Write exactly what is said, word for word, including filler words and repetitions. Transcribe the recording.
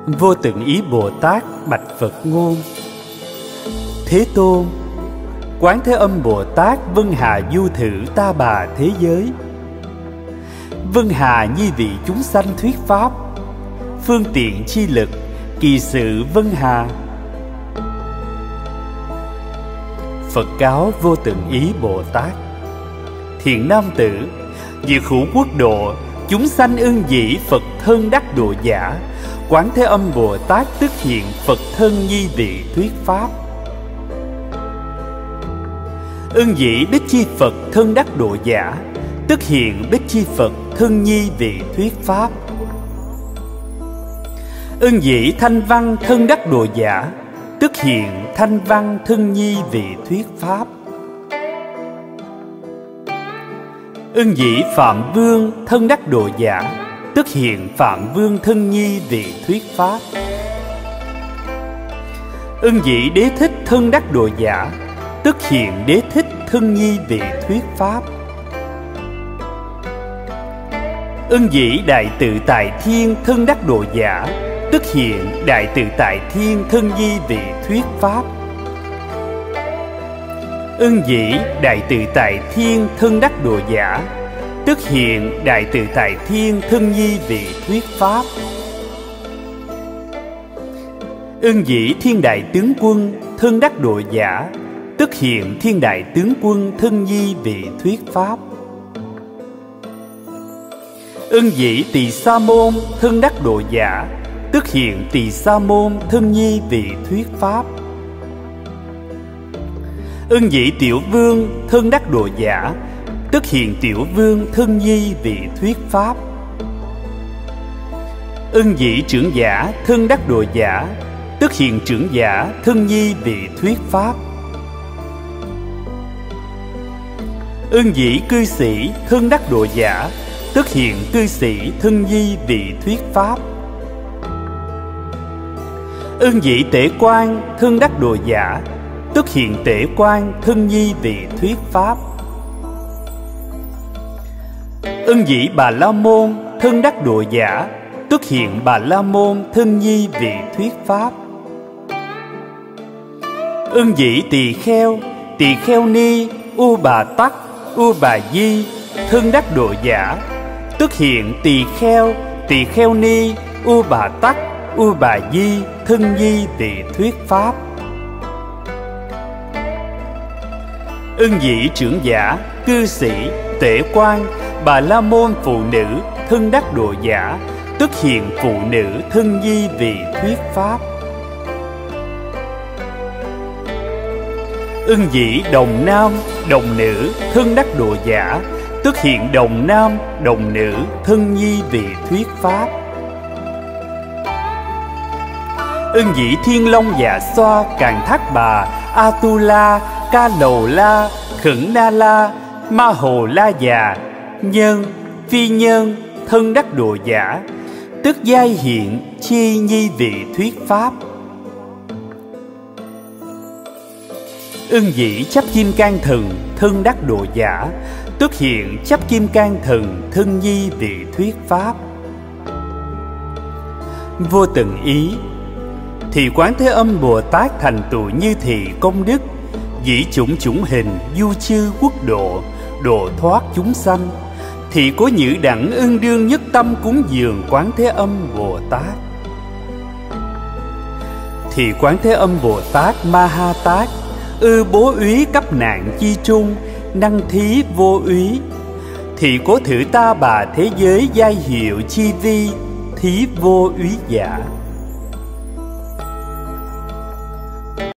Vô Từng Ý Bồ Tát bạch Phật ngôn: Thế Tôn, Quán Thế Âm Bồ Tát vân hà du thử ta bà thế giới. Vân hà nhi vị chúng sanh thuyết pháp, phương tiện chi lực, kỳ sự vân hà. Phật cáo Vô Từng Ý Bồ Tát: Thiện nam tử, diệt hữu quốc độ, chúng sanh ưng dĩ Phật thân đắc độ giả. Quán Thế Âm Bồ Tát tức hiện Phật thân nhi vị thuyết pháp. Ưng dĩ Bích Chi Phật thân đắc độ giả, tức hiện Bích Chi Phật thân nhi vị thuyết pháp. Ưng dĩ Thanh Văn thân đắc độ giả, tức hiện Thanh Văn thân nhi vị thuyết pháp. Ưng dĩ Phạm Vương thân đắc độ giả, tức hiện Phạm Vương thân nhi vị thuyết pháp. Ưng dĩ Đế Thích thân đắc độ giả, tức hiện Đế Thích thân nhi vị thuyết pháp. Ưng dĩ Đại Tự Tại Thiên thân đắc độ giả, tức hiện Đại Tự Tại Thiên thân nhi vị thuyết pháp. Ưng dĩ Đại Tự Tại Thiên thân đắc độ giả, tức hiện Đại Tự Tại Thiên thân nhi vị thuyết pháp. Ưng dĩ Thiên Đại Tướng Quân thân đắc độ giả, tức hiện Thiên Đại Tướng Quân thân nhi vị thuyết pháp. Ưng dĩ Tỳ Sa Môn thân đắc độ giả, tức hiện Tỳ Sa Môn thân nhi vị thuyết pháp. Ưng dĩ Tiểu Vương thân đắc độ giả, tức hiện Tiểu Vương thân nhi vị thuyết pháp. Ưng dĩ Trưởng Giả thân đắc độ giả, tức hiện Trưởng Giả thân nhi vị thuyết pháp. Ưng dĩ Cư Sĩ thân đắc độ giả, tức hiện Cư Sĩ thân nhi vị thuyết pháp. Ưng dĩ Tể Quan thân đắc độ giả, tức hiện Tể Quan thân nhi vị thuyết pháp. Ưng dĩ Bà La Môn thân đắc độ giả, tức hiện Bà La Môn thân nhi vị thuyết pháp. Ưng dĩ Tỳ Kheo, Tỳ Kheo Ni, U Bà Tắc, U Bà Di thân đắc độ giả, tức hiện Tỳ Kheo, Tỳ Kheo Ni, U Bà Tắc, U Bà Di thân nhi vị thuyết pháp. Ưng dĩ Trưởng Giả, Cư Sĩ, Tể Quan, Bà La Môn phụ nữ thân đắc độ giả, tức hiện phụ nữ thân nhi vị thuyết pháp. Ưng dĩ Đồng Nam, Đồng Nữ thân đắc độ giả, tức hiện Đồng Nam, Đồng Nữ thân nhi vị thuyết pháp. Ưng dĩ Thiên Long Dạ Xoa, Càn Thác Bà, Atula, Ca Lầu La, Khẩn Na La, Ma Hồ La Già, Nhân, Phi Nhân thân đắc độ giả, tức giai hiện chi nhi vị thuyết pháp. Ưng dĩ Chấp Kim Cang Thần thân đắc độ giả, tức hiện Chấp Kim Cang Thần thân nhi vị thuyết pháp. Vô Từng Ý thì Quán Thế Âm Bồ Tát thành tựu như thị công đức, dĩ chủng chủng hình du chư quốc độ, độ thoát chúng sanh, thì có nhữ đẳng ưng đương nhất tâm cúng dường Quán Thế Âm Bồ Tát. Thì Quán Thế Âm Bồ Tát Ma Ha Tát ư bố úy cấp nạn chi trung, năng thí vô úy, thì có thử ta bà thế giới giai hiệu chi vi, thí vô úy giả.